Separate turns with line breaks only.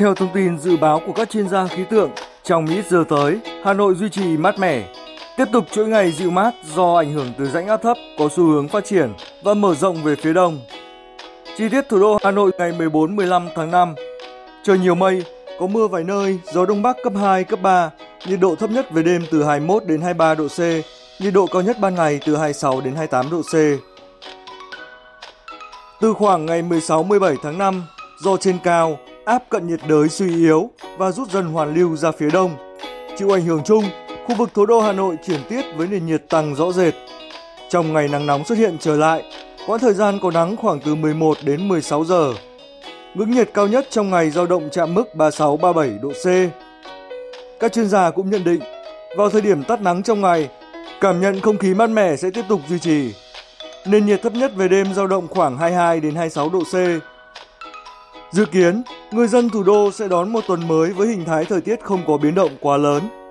Theo thông tin dự báo của các chuyên gia khí tượng, trong ít giờ tới, Hà Nội duy trì mát mẻ. Tiếp tục chuỗi ngày dịu mát do ảnh hưởng từ rãnh áp thấp có xu hướng phát triển và mở rộng về phía đông. Chi tiết thủ đô Hà Nội ngày 14-15 tháng 5. Trời nhiều mây, có mưa vài nơi, gió đông bắc cấp 2, cấp 3, nhiệt độ thấp nhất về đêm từ 21 đến 23 độ C, nhiệt độ cao nhất ban ngày từ 26 đến 28 độ C. Từ khoảng ngày 16-17 tháng 5, do trên cao, áp cận nhiệt đới suy yếu và rút dần hoàn lưu ra phía đông. Chịu ảnh hưởng chung, khu vực thủ đô Hà Nội chuyển tiết với nền nhiệt tăng rõ rệt. Trong ngày nắng nóng xuất hiện trở lại, quãng thời gian có nắng khoảng từ 11 đến 16 giờ. Ngưỡng nhiệt cao nhất trong ngày dao động chạm mức 36-37 độ C. Các chuyên gia cũng nhận định, vào thời điểm tắt nắng trong ngày, cảm nhận không khí mát mẻ sẽ tiếp tục duy trì. Nền nhiệt thấp nhất về đêm dao động khoảng 22 đến 26 độ C. Dự kiến, người dân thủ đô sẽ đón một tuần mới với hình thái thời tiết không có biến động quá lớn.